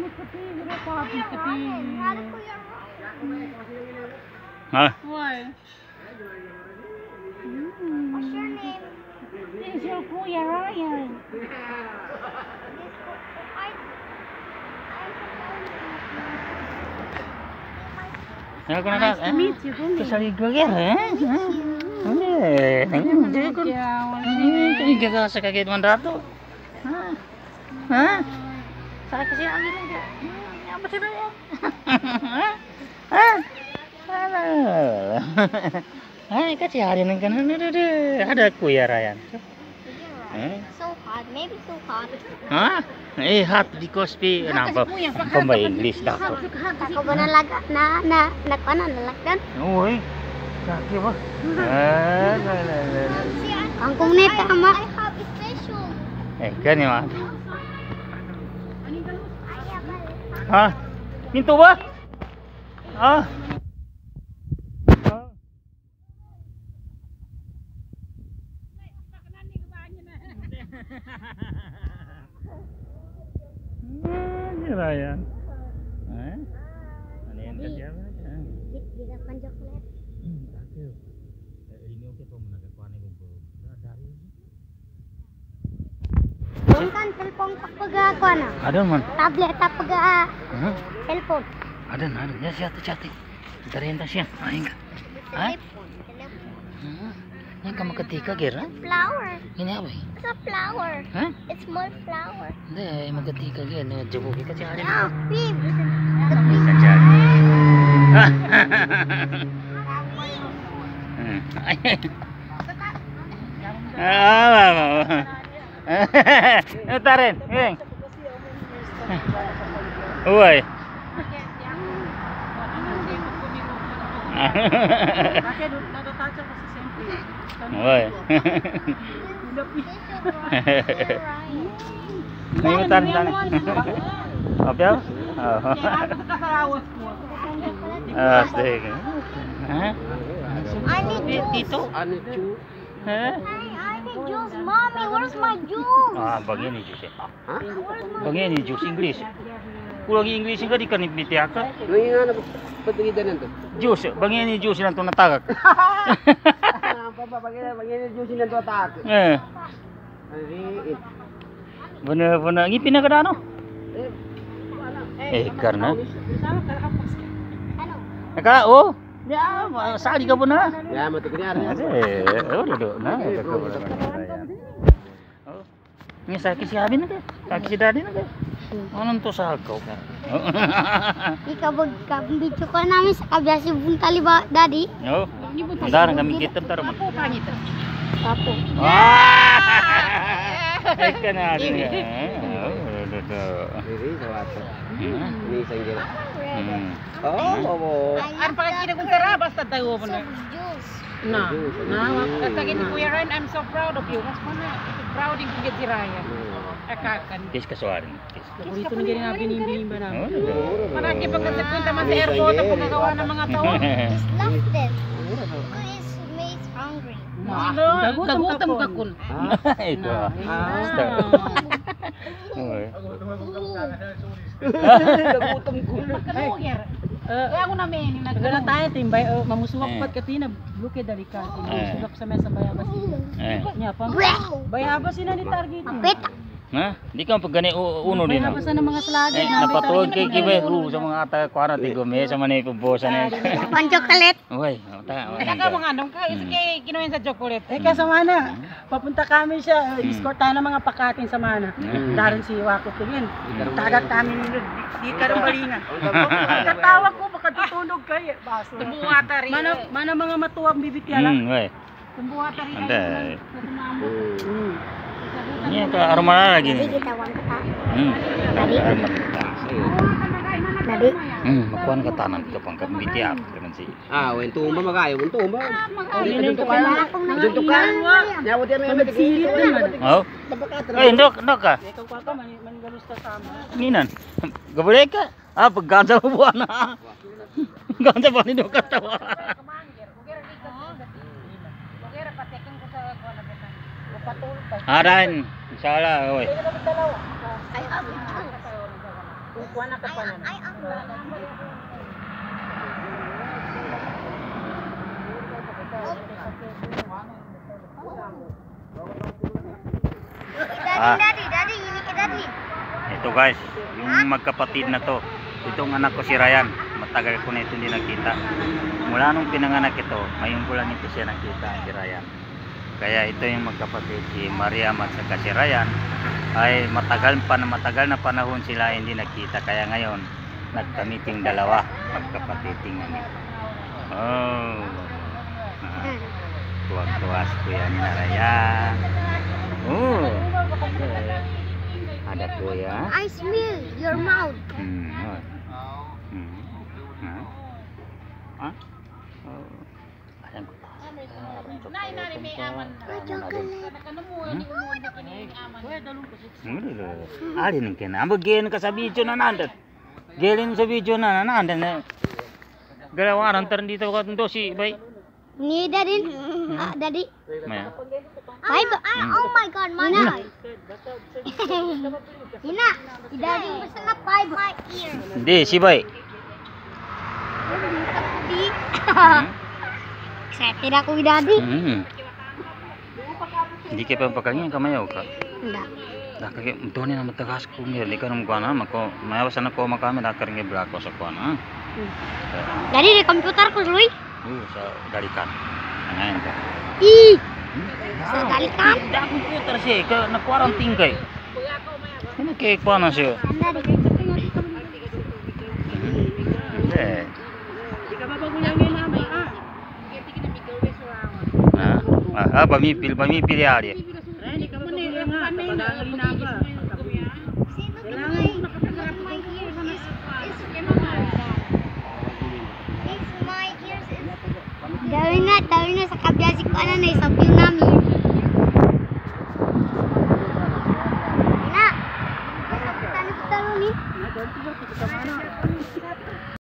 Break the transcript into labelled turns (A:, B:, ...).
A: Hah?
B: Why?
C: What's your name?
B: This is your Kuya Ryan.
A: Ya ko na
B: Nice to meet you, Bumi.
A: Kasaligo yan, Kaya gagasa ka kahit mandato. Ha? Sakit kasi ang gilid. Apa sila yan? Ha? Ay, kasi hari ng kanan. Ada Kuya Ryan.
C: So hot, maybe so hot.
A: Ha? Hot because kenapa? Pembay English dah.
C: Ako ba nalaga nalagdan?
A: Uy, kaki ba?
C: Ang kumneta ama. I have a special.
A: Kan ya, Ha? Pintu ba? Ah. Ryan. Ano yan kasi yan?
C: Bisa pan coklat.
A: Ini oke po muna nagkuha na yung dari.
C: Kan telepon pagpaga ko na.
A: Ada man.
C: Tablet pagpaga telepon.
A: Ada. Ya siati. Dari yang tasya. Aing ka. Ini kamu ketika gira?
C: Flower.
A: Ini apa?
C: It's a flower.
A: Hah?
C: It's small flower.
A: Hindi, magketika gira. Jabo ka kasi hari.
C: Oh, babe.
A: Tarin, Ing. Uy. Uy. Ngayon tarin. Apa? Asik. Hah?
C: I need
A: Tito? Hah?
C: I need juice. Mommy, where's my juice?
A: Begini jus ya. Begini jus Inggris. Kalau lagi Inggris juga dikanip bitiaka.
D: Ngayon na patugidan nito.
A: Jus, begini jus lang to natagak.
D: Papa bagay juice nito atak.
A: Bener-bener ngipin na kada ano? Karena. Kak, oh. Ya, sali ka po na.
D: Ya, matugidan.
A: Duduk na. Oh. Ini sakit si Abin na kaya. Sakit si Daddy na kaya. Anong to sa kau ka?
C: Ikaw video ko namin sa kabiasi buntali ba, Daddy?
A: Oh. Bentar kami kita bentar man.
C: Papo.
A: Ikan ada.
D: Ini sawata. Ini sanggil.
B: Ano pa kaya kinagundara basta tayo mo na.
C: Juice.
B: Kata gini Kuya Ryan, I'm so proud of you. Mas mana proud yung kugit si Ryan. Akakan.
A: Kis kasuarin.
B: Dito na gini na binimba na. Manaki pagkasagpunta man sa airport ang pagkagawa ng mga tao.
C: Just love this. It's made hungry.
B: Dagutam ka kun.
A: Itu.
D: Dagutam ko.
B: Ako namin nagdala tayo timbay mamusuwak pat katina bluke dari ka sulak sa mesa bayabas. Nya pang bayabas ina ni target.
C: Mapit.
A: Nah, di kan pagani uno din.
B: Bayabas na mga slagi.
A: Napatuod kay kibe sa mga ata kuana ti gome sa manay pambosa na.
C: Pan chocolate.
A: Uy,
B: Naka mga andong ka kay kinuwen sa chocolate. Kaya sa mana papunta kami siya escort tayo ng mga pakatin sa mana. Daron si Wako tingin. Tagat kami di karong balingan. Katawag ko baka tutunog kay baso. Tumbuhata rin. Mana mga matuwang bibitya lang.
A: Uy.
B: Tumbuhata rin.
A: Anda. Ini ke aroma lagi nih.
C: Gitawan ka.
A: Tadi.
C: Daddy.
A: Makuan ke tanam ke pangkat bitiak kan sih.
D: Wen tumba magayo, tumba.
C: Juntukan.
D: Juntukan. Nyawot yan may
B: Magsirit din man.
A: Oh. Ndok ka.
B: Ikaw ka mangalus ta sama.
A: Minan. Gabore ka. Paggansa mo buwan na. Gansa ba ni do katawa. Aran, insyaallah, oi.
B: Kung kuha na ka pa na.
C: Daddy, ini ke Daddy.
A: Ito guys, yung magkapatid na to. Itong anak ko si Ryan. Matagal ko na ito hindi nakita. Mula nung pinanganak ito, ngayon ko lang ito siya nakita, si Ryan. Kaya ito yung magkapatid, si Mariam at saka si Ryan. Ay matagal na panahon sila hindi nakita. Kaya ngayon, nagkamiting dalawa. Magkapatid, tingnan nito. Oh. Tuwag-tuwa si kuya ni Ryan. Oh. Ada kuya.
C: I smell your mouth.
A: Hah? Ayan ko. Alin kena, ambag gen ka sa video na nandat. Gelin sa video na nandat na. Galawaran taran dito ka dosi bay.
C: Ini Daddy. Daddy.
A: Maya.
C: Oh my God, mana? Ina, Daddy pesan na 5 my ear.
A: Hindi si bay.
C: Excited ako, Daddy.
A: Hindi kayo pa pagkangin kamayaw ka.
C: Enggak.
A: Dah kaya doon na matagas ko ngira di ka nang kuana mako mayawas na ko makami dah kering black ko sa kuana.
C: Daddy di komputer ko Luy.
A: Sa dalikan. Ngayon ka.
C: Ih. Sa dalikan.
A: Dah komputer sih ka na quarantine kay. Ini kay kuana sih.
C: Daddy.
A: Eh.
B: Di ka mapagulangin na ba?
A: Pamipil ali.
B: Di ka mapagulangin nga. Kapag na ba?
C: Dawin na sa kabyasi ko ano na isabing namin. Ina. Sa tani ko talo ni.